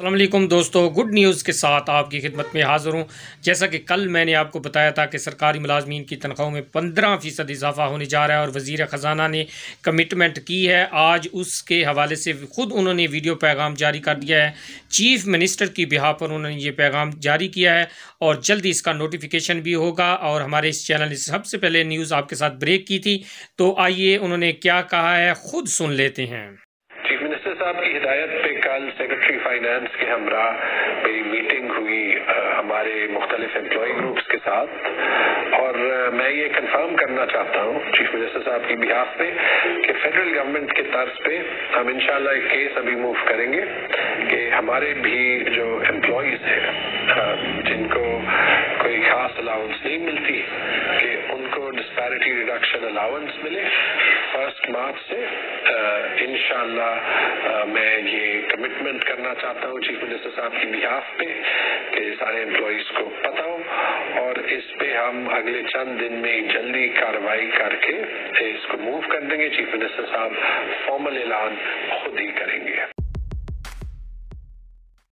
السلام علیکم دوستو، گڈ نیوز کے ساتھ آپ کی خدمت میں حاضر ہوں۔ جیسا کہ کل میں نے آپ کو بتایا تھا کہ سرکاری ملازمین کی تنخواہوں میں 15% اضافہ ہونے جا رہا ہے اور وزیر خزانہ نے کمٹمنٹ کی ہے۔ آج اس کے حوالے سے خود انہوں نے ویڈیو پیغام جاری کر دیا ہے۔ چیف منسٹر کی بہاف پر انہوں نے یہ پیغام جاری کیا ہے اور جلدی اس کا نوٹیفیکیشن بھی ہوگا، اور ہمارے اس چینل نے سب سے پہلے نیوز آپ کے ساتھ بریک کی تھی، تو آئیے انہوں نے کیا کہا ہے خود سن لیتے ہیں۔ چیف منسٹر صاحب کی ہدایت پہ کل سیکرٹری فائنانس کے ہمراہ میری میٹنگ ہوئی ہمارے مختلف امپلائی گروپس کے ساتھ، اور میں یہ کنفرم کرنا چاہتا ہوں چیف منسٹر صاحب کی بہاف پہ کہ فیڈرل گورنمنٹ کے طرز پہ ہم انشاءاللہ ایک کیس ابھی موو کریں گے کہ ہمارے بھی جو امپلائیز ہیں جن کو کوئی خاص الاؤنس نہیں ملتی کہ ان کو ڈسپیرٹی ریڈکشن الاؤنس ملے 1 مارچ سے۔ انشاءاللہ میں یہ کمٹمنٹ کرنا چاہتا ہوں چیف منسٹر صاحب کی بہاف پہ کہ سارے امپلائیز کو پتہ ہو، اور اس پہ ہم اگلے چند دن میں جلدی کارروائی کر کے اس کو موو کر دیں گے۔ چیف منسٹر صاحب فارمل اعلان خود ہی کریں گے۔